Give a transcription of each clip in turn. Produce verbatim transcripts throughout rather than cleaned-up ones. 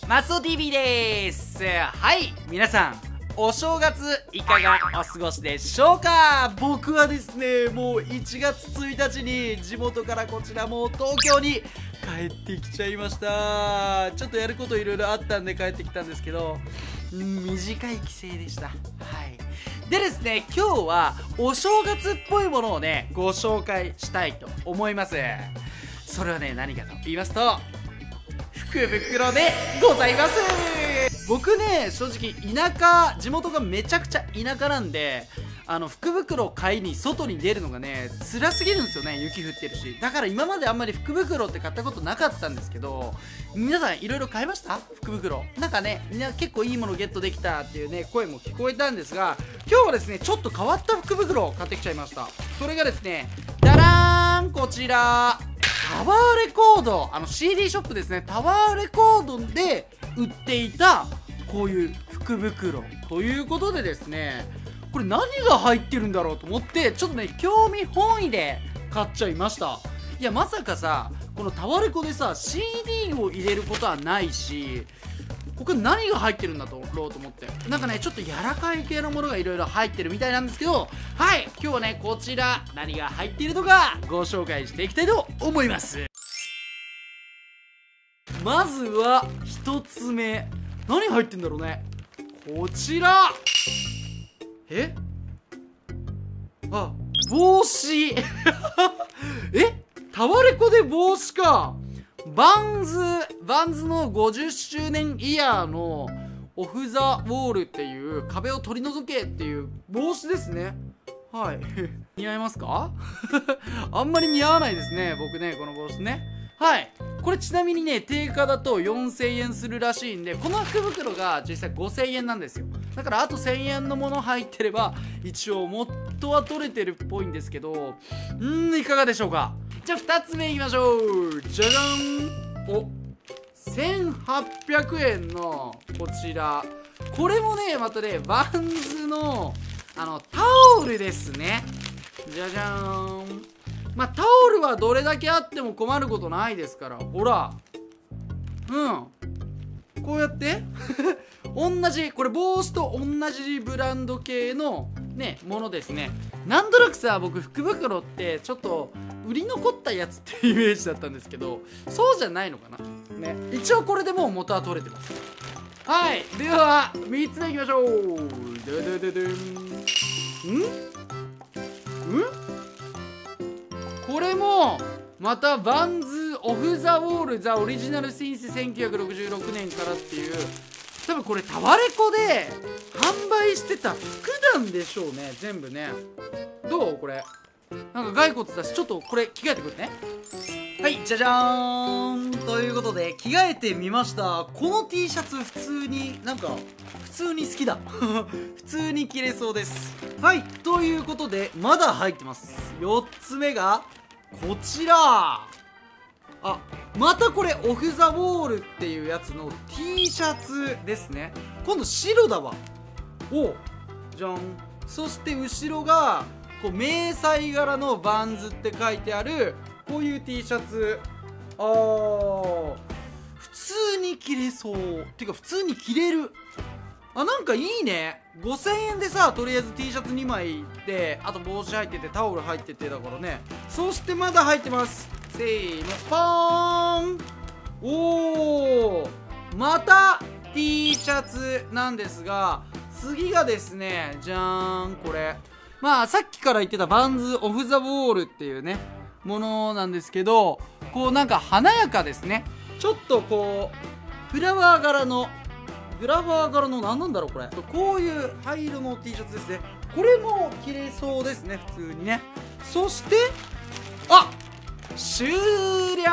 マスオ ティーブイ です。はい、皆さんお正月いかがお過ごしでしょうか。僕はですね、もういちがつついたちに地元からこちらもう東京に帰ってきちゃいました。ちょっとやることいろいろあったんで帰ってきたんですけど、ん短い帰省でした。はい。でですね、今日はお正月っぽいものをねご紹介したいと思います。それはね、何かと言いますと福袋でございます。僕ね、正直田舎、地元がめちゃくちゃ田舎なんで、あの福袋を買いに外に出るのがね辛すぎるんですよね。雪降ってるし。だから今まであんまり福袋って買ったことなかったんですけど、皆さんいろいろ買いました？福袋なんかね、みんな結構いいものゲットできたっていうね声も聞こえたんですが、今日はですねちょっと変わった福袋を買ってきちゃいました。それがですね、ダラーン、こちらタワーレコード、あの シーディー ショップですね、タワーレコードで売っていたこういう福袋ということでですね、これ何が入ってるんだろうと思ってちょっとね興味本位で買っちゃいました。いや、まさかさ、このタワレコでさ シーディー を入れることはないし、ここ何が入ってるんだろうと思って、なんかねちょっと柔らかい系のものがいろいろ入ってるみたいなんですけど、はい、今日はねこちら何が入っているのかご紹介していきたいと思います。まずはひとつめ、何入ってんだろうね。こちら、えあ、帽子え、タワレコで帽子か。バンズバンズのごじゅっしゅうねんイヤーのオフ・ザ・ウォールっていう壁を取り除けっていう帽子ですね。はい似合いますかあんまり似合わないですね、僕ね、この帽子ね。はい、これちなみにね定価だとよんせんえんするらしいんで、この福袋が実際ごせんえんなんですよ。だからあとせんえんのもの入ってれば一応元は取れてるっぽいんですけど、んーいかがでしょうか。じゃあふたつめいきましょう。じゃじゃん、おせんはっぴゃくえんのこちら、これもねまたねバンズのあのタオルですね。じゃじゃーん、まあタオルはどれだけあっても困ることないですから、ほら、うんこうやって同じ、これ帽子と同じブランド系のねものですね。なんとなくさ、僕福袋ってちょっと売り残ったやつっていうイメージだったんですけど、そうじゃないのかなね。一応これでもう元は取れてます。はい、ではみっつめいきましょう。ででででんんんこれもまたバンズオフ・ザ・ウォール・ザ・オリジナル・シンスせんきゅうひゃくろくじゅうろくねんからっていう、多分これタワレコで販売してた服なんでしょうね、全部ね。どうこれ、なんか骸骨だし、ちょっとこれ着替えてくるね。はい、じゃじゃーんということで着替えてみました。この T シャツ普通になんか普通に好きだ普通に着れそうです。はい、ということでまだ入ってます。よっつめがこちら、あ、またこれオフ・ザ・ウォールっていうやつの T シャツですね。今度白だわ。おじゃん。そして後ろがこう迷彩柄のバンズって書いてあるこういう T シャツ。あー、普通に着れそう。てか普通に着れる。あ、なんかいいね。ごせんえんでさ、とりあえず T シャツにまいで、あと帽子入っててタオル入っててだからね。そしてまだ入ってます。せーの、ポーン。おー、また T シャツなんですが、次がですね、じゃーん、これまあさっきから言ってたバンズオフ・ザ・ウォールっていうねものなんですけど、こうなんか華やかですね。ちょっとこうフラワー柄のフラワー柄の何なんだろうこれ、こういう灰色の T シャツですね。これも着れそうですね、普通にね。そしてあ、終了。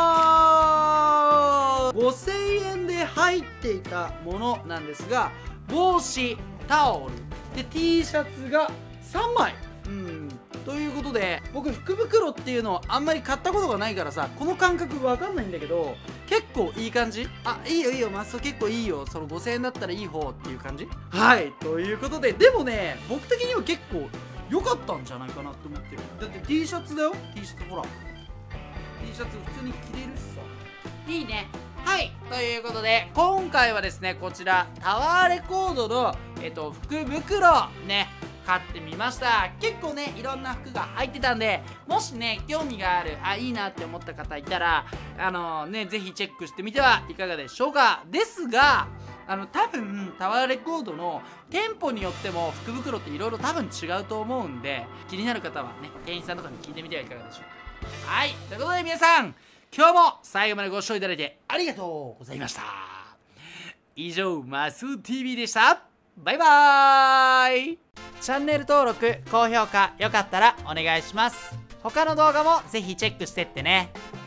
ごせんえんで入っていたものなんですが、帽子、タオルで T シャツがさんまい。うんということで、僕福袋っていうのをあんまり買ったことがないからさ、この感覚わかんないんだけど、結構いい感じ。あ、いいよいいよマスト、結構いいよ、そのごせんえんだったらいい方っていう感じ。はい、ということで、でもね僕的には結構良かったんじゃないかなって思ってる。だって T シャツだよ、 T シャツほら、 T シャツ普通に着れるしさ、いいね。 はい、ということで今回はですねこちらタワーレコードのえっと福袋ね買ってみました。結構ねいろんな服が入ってたんで、もしね興味がある、あいいなって思った方いたらあのー、ねぜひチェックしてみてはいかがでしょうか。ですがあの多分タワーレコードの店舗によっても福袋っていろいろ多分違うと思うんで、気になる方はね店員さんとかに聞いてみてはいかがでしょうか。はい、ということで皆さん今日も最後までご視聴いただいてありがとうございました。以上マス ティーブイ でした。バイバーイ。チャンネル登録高評価よかったらお願いします。他の動画もぜひチェックしてってね。